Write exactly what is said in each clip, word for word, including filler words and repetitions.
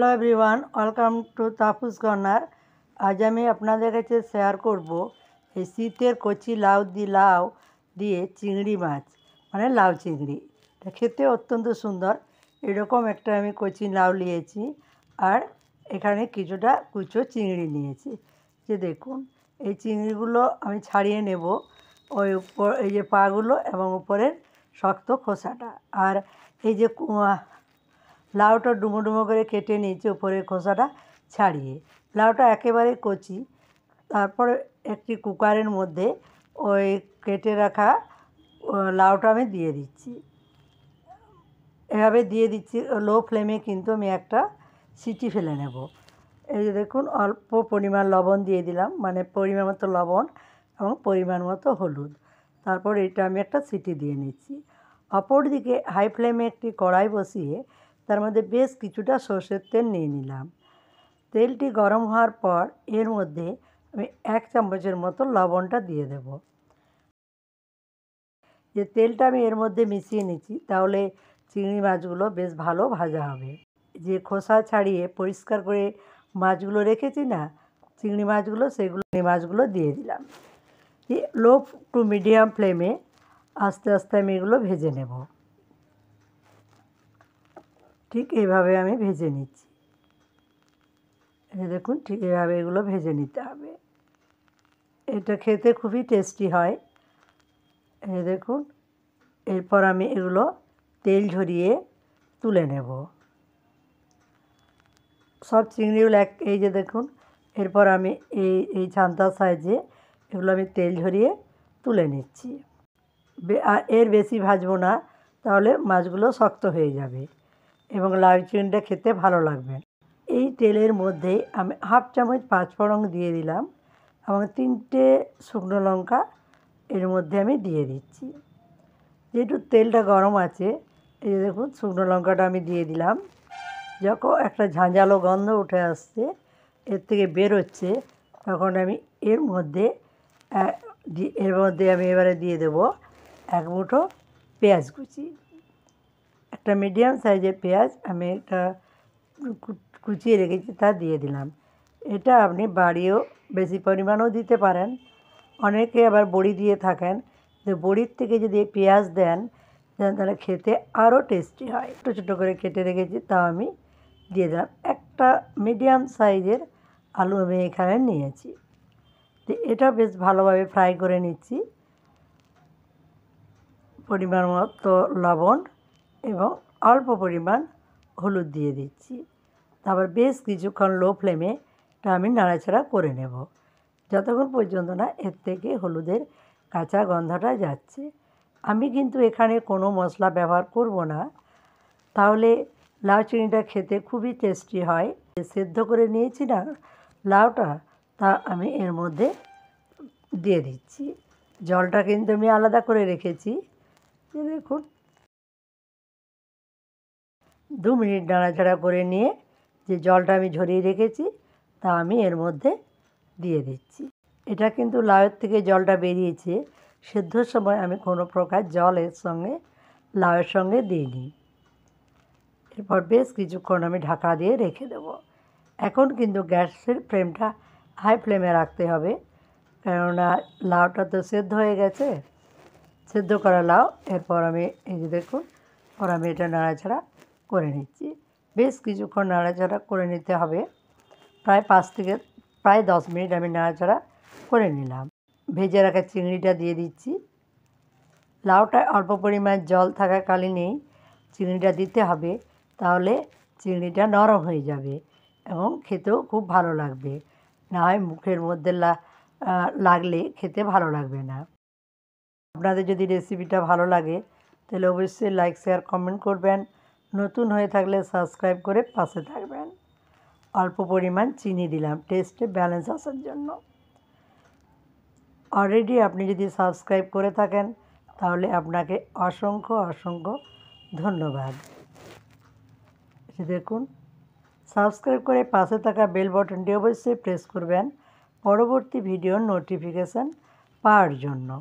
Hello everyone, welcome to Tapas corner. আজ আমি আপনাদের কাছে শেয়ার করব এই শীতের কচি লাউ দি লাউ দিয়ে চিংড়ি মাছ, মানে লাউ চিংড়ি। এটা খেতে অত্যন্ত সুন্দর। এরকম একটা আমি কচি লাউ নিয়েছি, আর এখানে কিছুটা কুচো চিংড়ি নিয়েছি। যে দেখুন, এই চিংড়িগুলো আমি ছাড়িয়ে নেব, ওই উপর এই যে পাগুলো এবং উপরের শক্ত খোসাটা। আর এই যে লাউটা ডুমো ডুমো করে কেটে নিয়েছি উপরের খোসাটা ছাড়িয়ে। লাউটা একেবারে কচি। তারপরে একটি কুকারের মধ্যে ওই কেটে রাখা লাউটা আমি দিয়ে দিচ্ছি। এভাবে দিয়ে দিচ্ছি লো ফ্লেমে, কিন্তু আমি একটা সিটি ফেলে নেব। এই যে দেখুন, অল্প পরিমাণ লবণ দিয়ে দিলাম, মানে পরিমাণ মতো লবণ এবং পরিমাণ মতো হলুদ। তারপর এটা আমি একটা সিটি দিয়ে নিচ্ছি। অপর দিকে হাই ফ্লেমে একটি কড়াই বসিয়ে তার মধ্যে বেশ কিছুটা সর্ষের তেল নিয়ে নিলাম। তেলটি গরম হওয়ার পর এর মধ্যে আমি এক চামচের মতো লবণটা দিয়ে দেব। যে তেলটা আমি এর মধ্যে মিশিয়ে নিচ্ছি, তাহলে চিংড়ি মাছগুলো বেশ ভালো ভাজা হবে। যে খোসা ছাড়িয়ে পরিষ্কার করে মাছগুলো রেখেছি না, চিংড়ি মাছগুলো, সেগুলো মাছগুলো দিয়ে দিলাম। লো টু মিডিয়াম ফ্লেমে আস্তে আস্তে আমি এগুলো ভেজে নেব। ঠিক এইভাবে আমি ভেজে নিচ্ছি। এই দেখুন, ঠিক এভাবে এগুলো ভেজে নিতে হবে। এটা খেতে খুবই টেস্টি হয়। এই দেখুন, এরপর আমি এগুলো তেল ঝরিয়ে তুলে নেব সব চিংড়িগুলো। এক এই যে দেখুন, এরপর আমি এই এই ছান্তা সাইজে এগুলো আমি তেল ঝরিয়ে তুলে নিচ্ছি। আর এর বেশি ভাজবো না, তাহলে মাছগুলো শক্ত হয়ে যাবে এবং লাউ চিংড়িটা খেতে ভালো লাগবে। এই তেলের মধ্যে আমি হাফ চামচ পাঁচফোড়ন দিয়ে দিলাম এবং তিনটে শুকনো লঙ্কা এর মধ্যে আমি দিয়ে দিচ্ছি। যেহেতু তেলটা গরম আছে, এই যে দেখুন, শুকনো লঙ্কাটা আমি দিয়ে দিলাম। যখন একটা ঝাঁঝালো গন্ধ উঠে আসছে, এর থেকে বেরোচ্ছে, তখন আমি এর মধ্যে এর মধ্যে আমি এবারে দিয়ে দেব এক মুঠো পেঁয়াজ কুচি। একটা মিডিয়াম সাইজের পেঁয়াজ আমি একটা কুচিয়ে রেখেছি, তা দিয়ে দিলাম। এটা আপনি বাড়িয়েও বেশি পরিমাণও দিতে পারেন। অনেকে আবার বড়ি দিয়ে থাকেন, যে বড়ির থেকে যদি পেঁয়াজ দেন, তাহলে খেতে আরও টেস্টি হয়। ছোটো ছোটো করে কেটে রেখেছি, তাও আমি দিয়ে দিলাম। একটা মিডিয়াম সাইজের আলু আমি এখানে নিয়েছি। তো এটা বেশ ভালোভাবে ফ্রাই করে নিচ্ছি। পরিমাণ মতো লবণ এবং অল্প পরিমাণ হলুদ দিয়ে দিচ্ছি। তারপর বেশ কিছুক্ষণ লো ফ্লেমে এটা আমি নাড়াচাড়া করে নেব, যতক্ষণ পর্যন্ত না এর থেকে হলুদের কাঁচা গন্ধটা যাচ্ছে। আমি কিন্তু এখানে কোনো মশলা ব্যবহার করব না, তাহলে লাউ চিংড়িটা খেতে খুবই টেস্টি হয়। সেদ্ধ করে নিয়েছি না লাউটা, তা আমি এর মধ্যে দিয়ে দিচ্ছি। জলটা কিন্তু আমি আলাদা করে রেখেছি। দেখুন, দু মিনিট নাড়াচাড়া করে নিয়ে যে জলটা আমি ঝরিয়ে রেখেছি, তা আমি এর মধ্যে দিয়ে দিচ্ছি। এটা কিন্তু লাউয়ের থেকে জলটা বেরিয়েছে। সেদ্ধর সময় আমি কোনো প্রকার জল এর সঙ্গে লাউয়ের সঙ্গে দিইনি। এরপর বেশ কিছুক্ষণ আমি ঢাকা দিয়ে রেখে দেব। এখন কিন্তু গ্যাসের ফ্লেমটা হাই ফ্লেমে রাখতে হবে, কেননা লাউটা তো সেদ্ধ হয়ে গেছে, সেদ্ধ করা লাউ। এরপর আমি এই যে দেখুন, পর আমি এটা নাড়াচাড়া করে নিচ্ছি। বেশ কিছুক্ষণ নাড়াচাড়া করে নিতে হবে, প্রায় পাঁচ থেকে প্রায় দশ মিনিট আমি নাড়াচাড়া করে নিলাম। ভেজে রাখা চিংড়িটা দিয়ে দিচ্ছি। লাউটায় অল্প পরিমাণ জল থাকাকালীনই চিংড়িটা দিতে হবে, তাহলে চিংড়িটা নরম হয়ে যাবে এবং খেতেও খুব ভালো লাগবে। না হয় মুখের মধ্যে লাগলে খেতে ভালো লাগবে না। আপনাদের যদি রেসিপিটা ভালো লাগে, তাহলে অবশ্যই লাইক, শেয়ার, কমেন্ট করবেন। নতুন হয়ে থাকলে সাবস্ক্রাইব করে পাশে থাকবেন। অল্প পরিমাণ চিনি দিলাম টেস্টে ব্যালেন্স আসার জন্য। অলরেডি আপনি যদি সাবস্ক্রাইব করে থাকেন, তাহলে আপনাকে অসংখ্য অসংখ্য ধন্যবাদ। দেখুন, সাবস্ক্রাইব করে পাশে থাকা বেল বাটনটি অবশ্যই প্রেস করবেন পরবর্তী ভিডিওর নোটিফিকেশান পাওয়ার জন্য।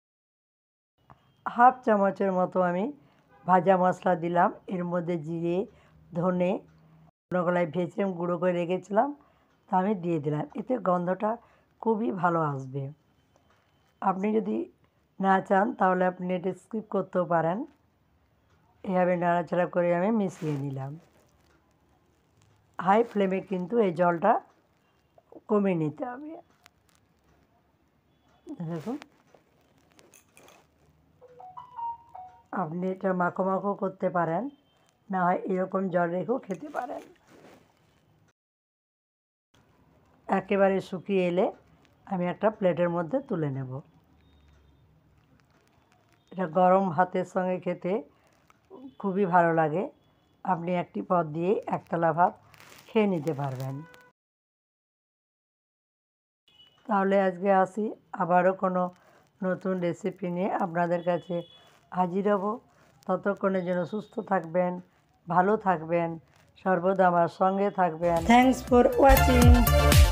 হাফ চামচের মতো আমি ভাজা মশলা দিলাম, এর মধ্যে জিরে, ধনে কলাই ভেজে গুঁড়ো করে রেখেছিলাম, তা আমি দিয়ে দিলাম। এতে গন্ধটা খুবই ভালো আসবে। আপনি যদি না চান তাহলে আপনি এটা স্কিপ করতেও পারেন। এভাবে নাড়াচাড়া করে আমি মিশিয়ে নিলাম। হাই ফ্লেমে কিন্তু এই জলটা কমিয়ে নিতে হবে। দেখুন, আপনি এটা মাখো মাখো করতে পারেন, না হয় এরকম জল রেখেও খেতে পারেন। একেবারে শুকিয়ে এলে আমি একটা প্লেটের মধ্যে তুলে নেব। এটা গরম ভাতের সঙ্গে খেতে খুবই ভালো লাগে। আপনি একটি পদ দিয়ে একতলা ভাত খেয়ে নিতে পারবেন। তাহলে আজকে আসি, আবারও কোনো নতুন রেসিপি নিয়ে আপনাদের কাছে হাজির হব। ততক্ষণের জন্য সুস্থ থাকবেন, ভালো থাকবেন, সর্বদা আমার সঙ্গে থাকবেন। Thanks for watching.